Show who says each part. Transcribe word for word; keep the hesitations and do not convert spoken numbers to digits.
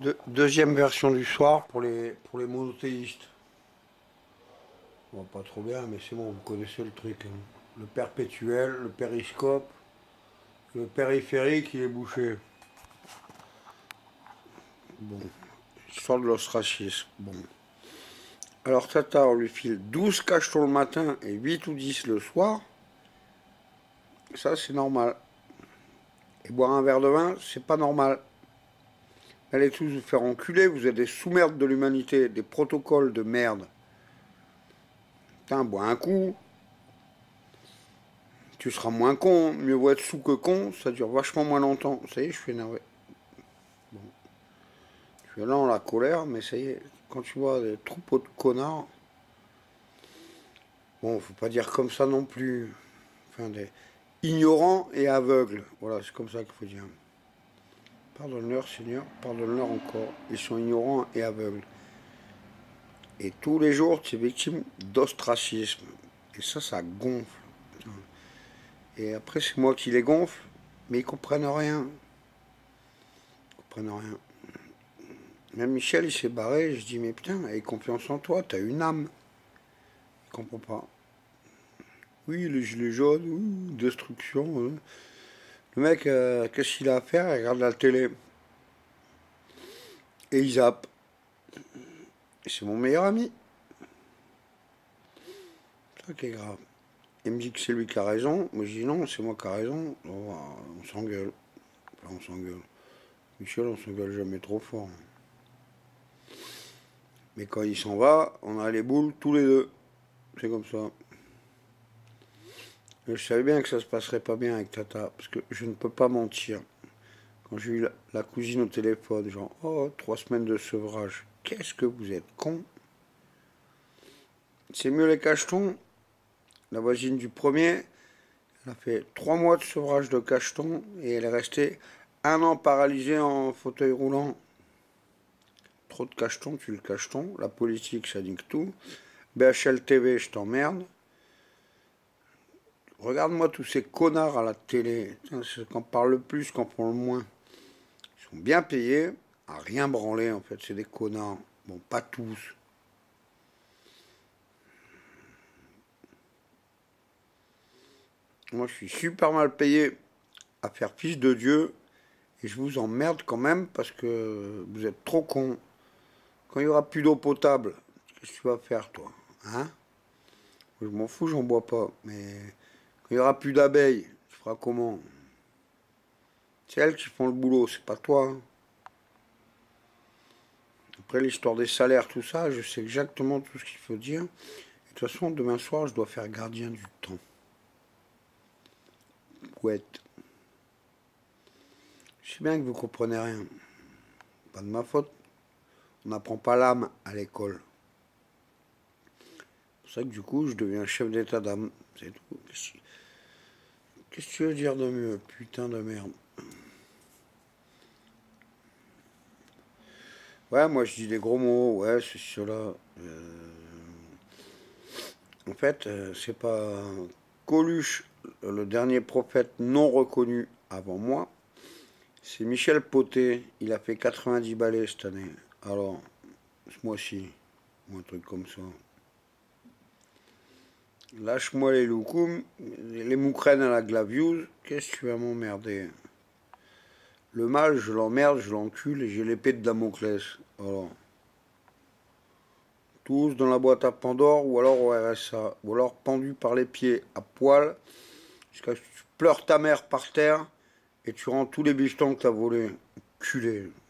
Speaker 1: De, deuxième version du soir pour les, pour les monothéistes. Bon, pas trop bien, mais c'est bon, vous connaissez le truc. Hein. Le perpétuel, le périscope, le périphérique, il est bouché. Bon, histoire de l'ostracisme. Bon. Alors Tata, on lui file douze cachetons le matin et huit ou dix le soir. Ça, c'est normal. Et boire un verre de vin, c'est pas normal. Allez tous vous faire enculer, vous êtes des sous-merdes de l'humanité, des protocoles de merde. Putain, bois un coup. Tu seras moins con, mieux vaut être sous que con, ça dure vachement moins longtemps. Ça y est, je suis énervé. Bon. Je suis là en la colère, mais ça y est, quand tu vois des troupeaux de connards, bon, faut pas dire comme ça non plus. Enfin, des ignorants et aveugles. Voilà, c'est comme ça qu'il faut dire. Pardonne-leur, Seigneur, pardonne-leur encore. Ils sont ignorants et aveugles. Et tous les jours, tu es victime d'ostracisme. Et ça, ça gonfle. Et après, c'est moi qui les gonfle, mais ils comprennent rien. Ils comprennent rien. Même Michel, il s'est barré. Je dis, mais putain, aie confiance en toi, t'as une âme. Il comprend pas. Oui, les gilets jaunes, ouh, destruction. Hein. Le mec, euh, qu'est-ce qu'il a à faire? Il regarde la télé. Et il zappe. C'est mon meilleur ami. C'est ça qui est grave. Il me dit que c'est lui qui a raison. Moi, je dis non, c'est moi qui a raison. Oh, on s'engueule. Enfin, on s'engueule. Michel, on s'engueule jamais trop fort. Mais quand il s'en va, on a les boules tous les deux. C'est comme ça. Je savais bien que ça se passerait pas bien avec Tata, parce que je ne peux pas mentir. Quand j'ai eu la, la cousine au téléphone, genre, oh, trois semaines de sevrage. Qu'est-ce que vous êtes con? C'est mieux les cachetons. La voisine du premier, elle a fait trois mois de sevrage de cachetons et elle est restée un an paralysée en fauteuil roulant. Trop de cachetons, tu le cacheton. La politique, ça nique tout. B H L T V, je t'emmerde. Regarde-moi tous ces connards à la télé. C'est qu'on parle le plus, qu'on prend le moins. Ils sont bien payés, à rien branler en fait. C'est des connards. Bon, pas tous. Moi, je suis super mal payé à faire fils de Dieu. Et je vous emmerde quand même parce que vous êtes trop cons. Quand il n'y aura plus d'eau potable, qu'est-ce que tu vas faire, toi? Hein? Je m'en fous, j'en bois pas. Mais quand il n'y aura plus d'abeilles, tu feras comment? C'est elles qui font le boulot, c'est pas toi. Hein. Après, l'histoire des salaires, tout ça, je sais exactement tout ce qu'il faut dire. Et de toute façon, demain soir, je dois faire gardien du temps. Couette. Je sais bien que vous comprenez rien. Pas de ma faute. On n'apprend pas l'âme à l'école. C'est pour ça que du coup, je deviens chef d'état d'âme. C'est tout. Qu'est-ce que tu veux dire de mieux? Putain de merde. Ouais, moi je dis des gros mots. Ouais, c'est cela. Euh... En fait, euh, c'est pas Coluche, le dernier prophète non reconnu avant moi. C'est Michel Poté. Il a fait quatre-vingt-dix balais cette année. Alors, ce mois-ci, ou un truc comme ça. Lâche-moi les loukoums, les moukrènes à la glaviuse, qu'est-ce que tu vas m'emmerder? Le mal, je l'emmerde, je l'encule et j'ai l'épée de Damoclès. Alors, tous dans la boîte à Pandore ou alors au R S A, ou alors pendus par les pieds à poil, jusqu'à ce que tu pleures ta mère par terre et tu rends tous les bichetons que t'as volés. Culé.